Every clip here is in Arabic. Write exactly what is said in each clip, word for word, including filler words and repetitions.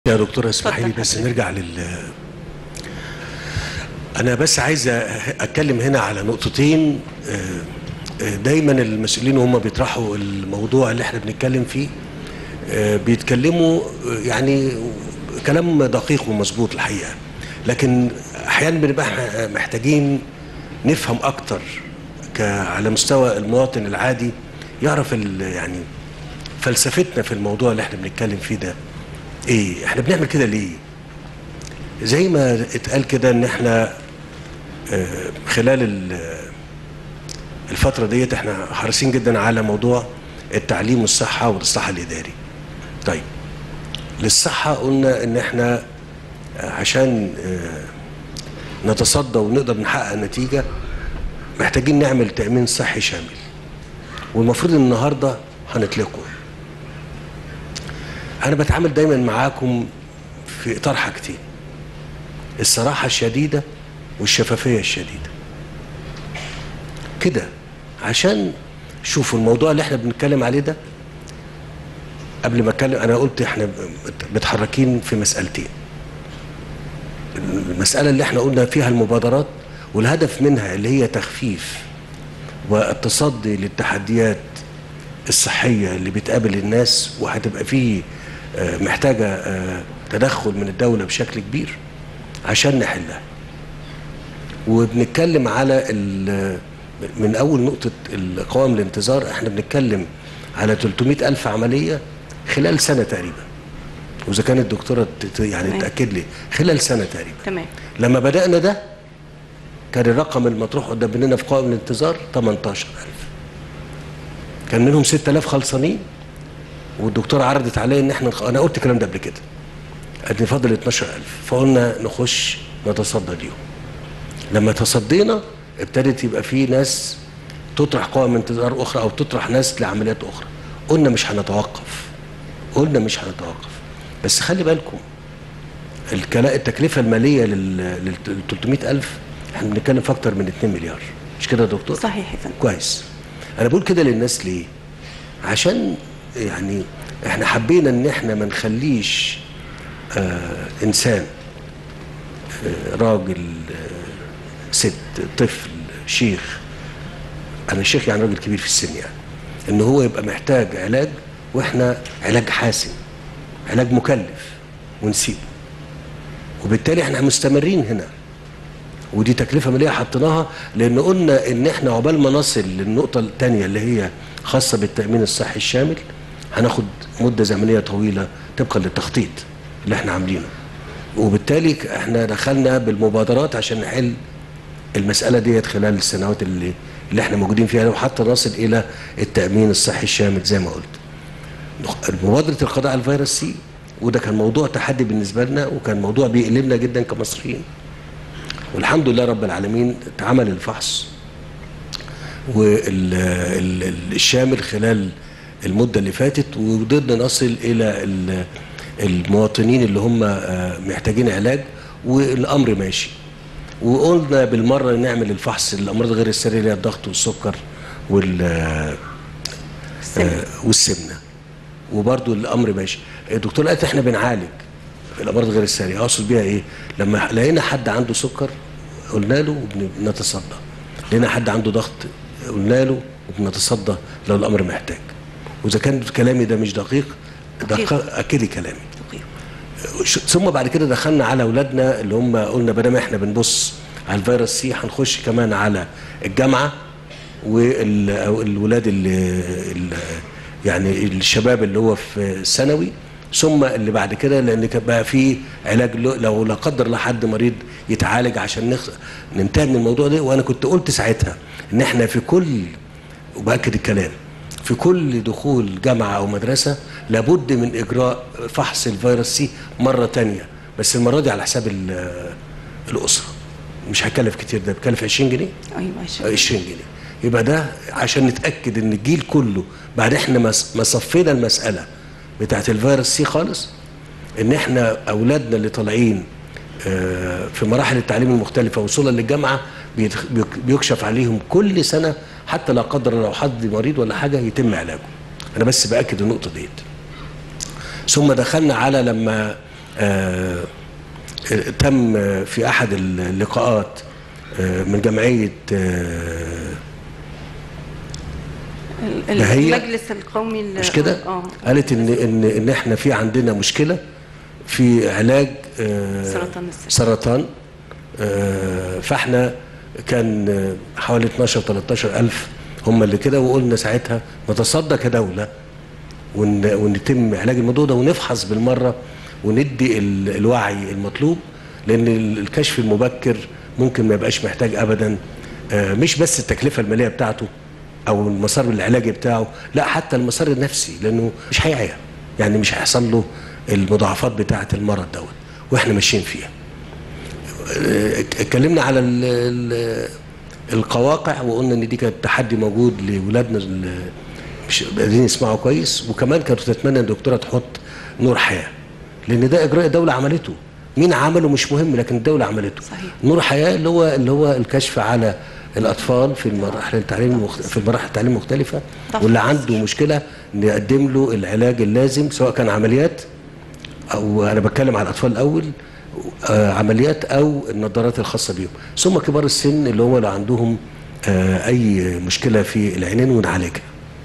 يا دكتورة اسمحي لي بس نرجع لل أنا بس عايز أتكلم هنا على نقطتين. دايما المسؤولين وهم بيطرحوا الموضوع اللي احنا بنتكلم فيه بيتكلموا يعني كلام دقيق ومظبوط الحقيقة، لكن أحيانا بنبقى محتاجين نفهم أكتر على مستوى المواطن العادي يعرف يعني فلسفتنا في الموضوع اللي احنا بنتكلم فيه ده ايه، احنا بنعمل كده ليه؟ زي ما اتقال كده ان احنا خلال الفترة ديت احنا حريصين جدا على موضوع التعليم والصحة والاصلاح الاداري. طيب للصحة قلنا ان احنا عشان نتصدى ونقدر نحقق نتيجة محتاجين نعمل تأمين صحي شامل، والمفروض ان النهاردة هنطلقه. أنا بتعامل دايما معاكم في إطار حاجتين: الصراحة الشديدة والشفافية الشديدة كده، عشان شوفوا الموضوع اللي احنا بنتكلم عليه ده. قبل ما اتكلم أنا قلت احنا متحركين في مسألتين. المسألة اللي احنا قلنا فيها المبادرات والهدف منها اللي هي تخفيف والتصدي للتحديات الصحية اللي بتقابل الناس، وهتبقى فيه محتاجة تدخل من الدولة بشكل كبير عشان نحلها. وبنتكلم على من أول نقطة القوام الانتظار احنا بنتكلم على ثلاثمائة ألف عملية خلال سنة تقريبا، وإذا كانت الدكتورة يعني تأكد لي خلال سنة تقريبا. تمام. لما بدأنا ده كان الرقم المطروح قدامنا في قوام الانتظار ثمانية عشر ألف، كان منهم ستة آلاف خلصانين، والدكتوره عرضت عليا ان احنا انا قلت الكلام ده قبل كده ان فاضل اثناشر ألف، فقلنا نخش نتصدى ليهم. لما تصدينا ابتدت يبقى في ناس تطرح قوائم انتظار اخرى او تطرح ناس لعمليات اخرى. قلنا مش هنتوقف، قلنا مش هنتوقف، بس خلي بالكم التكلفه الماليه لل ثلاثمائة ألف احنا بنتكلم في اكتر من اتنين مليار، مش كده يا دكتور؟ صحيح يا فندم. كويس. انا بقول كده للناس ليه؟ عشان يعني احنا حبينا ان احنا ما نخليش آه انسان آه راجل آه ست طفل شيخ، انا شيخ يعني راجل كبير في السن، يعني ان هو يبقى محتاج علاج واحنا علاج حاسم علاج مكلف ونسيبه. وبالتالي احنا مستمرين هنا، ودي تكلفه ماليه حطيناها لان قلنا ان احنا عقبال ما نصل للنقطه الثانيه اللي هي خاصه بالتامين الصحي الشامل هناخد مده زمنيه طويله طبقا للتخطيط اللي احنا عاملينه. وبالتالي احنا دخلنا بالمبادرات عشان نحل المساله ديت خلال السنوات اللي اللي احنا موجودين فيها، وحتى نصل الى التامين الصحي الشامل زي ما قلت. مبادره القضاء على الفيروس سي، وده كان موضوع تحدي بالنسبه لنا، وكان موضوع بيقلبنا جدا كمصريين، والحمد لله رب العالمين اتعمل الفحص والشامل خلال المدة اللي فاتت، وقدرنا نصل إلى المواطنين اللي هم محتاجين علاج، والأمر ماشي. وقلنا بالمرة نعمل الفحص الأمراض غير السرية اللي هي الضغط والسكر والسمنة، وبرضو الأمر ماشي. الدكتور قالت احنا بنعالج الأمراض غير السرية، أقصد بيها إيه؟ لما لقينا حد عنده سكر قلنا له وبنتصدى، لقينا حد عنده ضغط قلنا له وبنتصدى لو الأمر محتاج. وإذا كان كلامي ده مش دقيق دقيق أكدي كلامي دقيق. ثم بعد كده دخلنا على أولادنا اللي هم قلنا بدل ما إحنا بنبص على الفيروس سي هنخش كمان على الجامعة والولاد اللي يعني الشباب اللي هو في الثانوي، ثم اللي بعد كده لان بقى في علاج لو لا قدر الله حد مريض يتعالج عشان ننتهي من الموضوع ده. وانا كنت قلت ساعتها ان احنا في كل، وباكد الكلام، في كل دخول جامعه او مدرسه لابد من اجراء فحص الفيروس سي مره ثانيه، بس المره دي على حساب الاسره، مش هيكلف كتير، ده بيكلف عشرين جنيه. ايوه عشرين جنيه. يبقى ده عشان نتاكد ان الجيل كله بعد احنا ما صفينا المساله بتاعت الفيروس سي خالص، ان احنا اولادنا اللي طالعين في مراحل التعليم المختلفه وصولا للجامعه بيكشف عليهم كل سنه، حتى لا قدر لو حد مريض ولا حاجه يتم علاجه. انا بس باكد النقطه ديت. ثم دخلنا على لما آه تم في احد اللقاءات آه من جمعيه آه المجلس القومي مش كده؟ اه قالت ان ان ان احنا في عندنا مشكله في علاج آه سرطان الثدي سرطان آه فاحنا كان حوالي اتناشر تلتاشر ألف هم اللي كده، وقلنا ساعتها نتصدى كدوله ون ونتم علاج الموضوع ده ونفحص بالمره وندي الوعي المطلوب، لان الكشف المبكر ممكن ما يبقاش محتاج ابدا آه مش بس التكلفه الماليه بتاعته او المسار العلاجي بتاعه، لا حتى المسار النفسي، لانه مش هيعيا، يعني مش هيحصل له المضاعفات بتاعه المرض دوت واحنا ماشيين فيها. اتكلمنا على ال ال القواقع وقلنا ان دي كانت تحدي موجود لاولادنا اللي مش قادرين يسمعوا كويس، وكمان كانت تتمنى ان الدكتوره تحط نور حياه، لان ده اجراء الدوله عملته، مين عمله مش مهم لكن الدوله عملته. صحيح. نور حياه اللي هو اللي هو الكشف على الاطفال في المراحل التعليم المخت... في المراحل التعليم المختلفه، واللي عنده مشكله نقدم له العلاج اللازم سواء كان عمليات، او انا بتكلم على الاطفال الاول آه عمليات او النظارات الخاصه بيهم، ثم كبار السن اللي هو لو عندهم آه اي مشكله في العينين ونعالجها.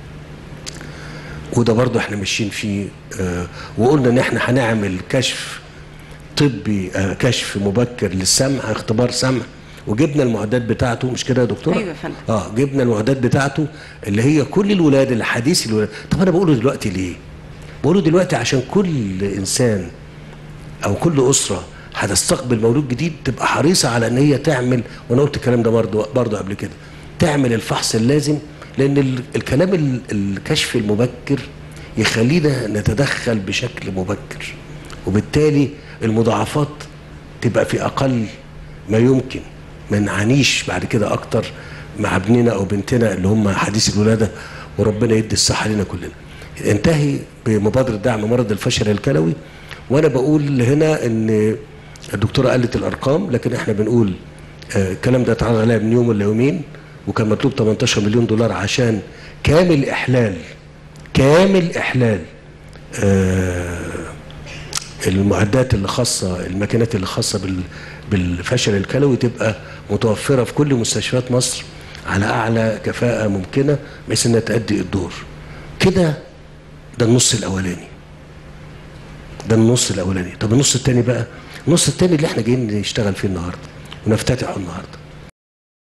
وده برضه احنا ماشيين فيه آه وقلنا ان احنا هنعمل كشف طبي آه كشف مبكر للسمع، اختبار سمع، وجبنا المعدات بتاعته، مش كده يا دكتوره؟ ايوه يا فندم. اه جبنا المعدات بتاعته اللي هي كل الولاد اللي حديث الولاد. طب انا بقوله دلوقتي ليه؟ بقوله دلوقتي عشان كل انسان او كل اسره هتستقبل مولود جديد تبقى حريصه على ان هي تعمل، وانا قلت الكلام ده برضه برضه قبل كده، تعمل الفحص اللازم، لان الكلام الكشف المبكر يخلينا نتدخل بشكل مبكر، وبالتالي المضاعفات تبقى في اقل ما يمكن، ما نعانيش بعد كده اكتر مع ابننا او بنتنا اللي هم حديث الولاده، وربنا يدي الصحه لنا كلنا. انتهي بمبادره دعم مرض الفشل الكلوي، وانا بقول هنا ان الدكتوره قالت الارقام، لكن احنا بنقول آه الكلام ده اتعرض عليها من يوم ولا يومين، وكان مطلوب تمنتاشر مليون دولار عشان كامل احلال كامل احلال آه المعدات اللي خاصه، الماكينات اللي خاصه بال بالفشل الكلوي تبقى متوفره في كل مستشفيات مصر على اعلى كفاءه ممكنه بحيث انها تؤدي الدور. كده ده النص الاولاني. ده النص الاولاني، طب النص الثاني بقى، النص الثاني اللي احنا جايين نشتغل فيه النهارده ونفتتحه النهارده.